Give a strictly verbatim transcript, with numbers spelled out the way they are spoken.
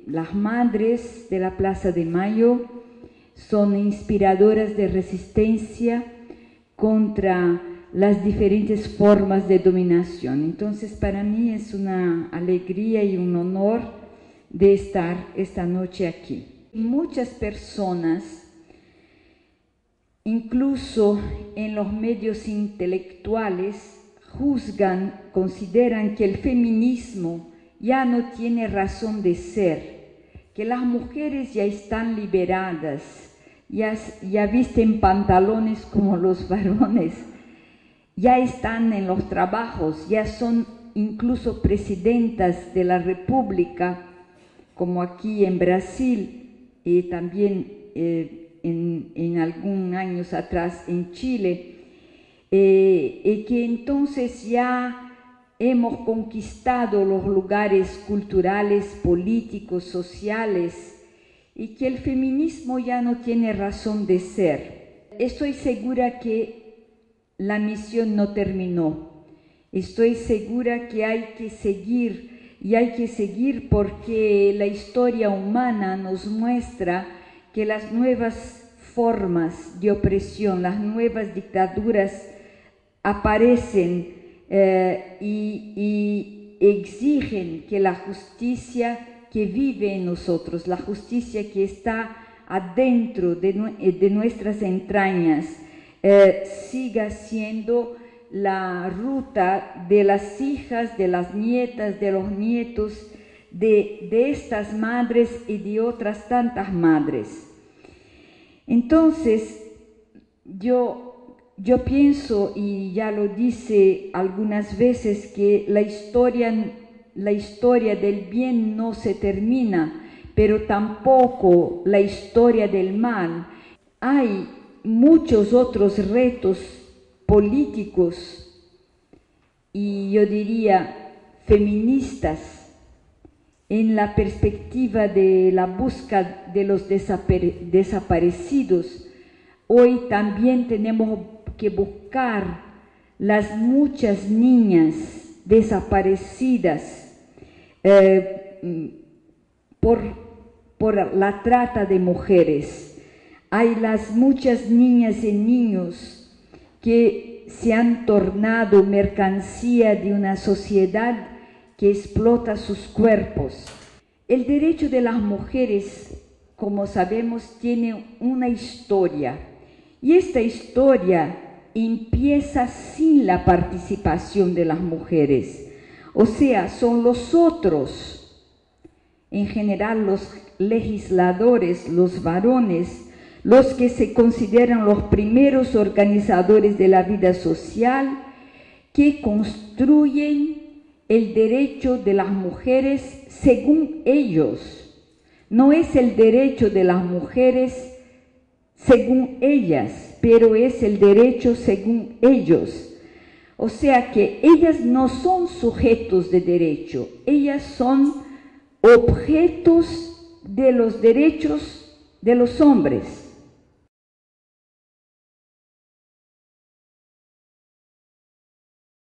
las madres de la Plaza de Mayo son inspiradoras de resistencia contra las diferentes formas de dominación. Entonces, para mí es una alegría y un honor de estar esta noche aquí. Muchas personas, incluso en los medios intelectuales, juzgan, consideran que el feminismo ya no tiene razón de ser, que las mujeres ya están liberadas, ya, ya visten pantalones como los varones, ya están en los trabajos, ya son incluso presidentas de la República, como aquí en Brasil y también eh, en, en algunos años atrás en Chile, eh, y que entonces ya hemos conquistado los lugares culturales, políticos, sociales, y que el feminismo ya no tiene razón de ser. Estoy segura que la misión no terminó. Estoy segura que hay que seguir, y hay que seguir porque la historia humana nos muestra que las nuevas formas de opresión, las nuevas dictaduras aparecen eh, y, y exigen que la justicia que vive en nosotros, la justicia que está adentro de, de nuestras entrañas, Eh, siga siendo la ruta de las hijas, de las nietas, de los nietos, de, de estas madres y de otras tantas madres. Entonces, yo, yo pienso, y ya lo dice algunas veces, que la historia, la historia del bien no se termina, pero tampoco la historia del mal. Hay muchos otros retos políticos y yo diría feministas en la perspectiva de la búsqueda de los desaparecidos. Hoy también tenemos que buscar las muchas niñas desaparecidas eh, por, por la trata de mujeres. Hay las muchas niñas y niños que se han tornado mercancía de una sociedad que explota sus cuerpos. El derecho de las mujeres, como sabemos, tiene una historia, y esta historia empieza sin la participación de las mujeres. O sea, son los otros, en general los legisladores, los varones, los que se consideran los primeros organizadores de la vida social, que construyen el derecho de las mujeres según ellos. No es el derecho de las mujeres según ellas, pero es el derecho según ellos. O sea que ellas no son sujetos de derecho, ellas son objetos de los derechos de los hombres.